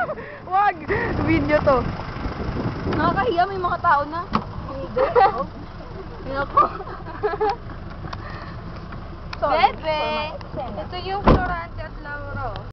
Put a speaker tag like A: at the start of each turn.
A: Wag! Video to.
B: Nakakahiya, may mga tao na. Hindi. Ako. Bebe, ito yung Florante at Lauro.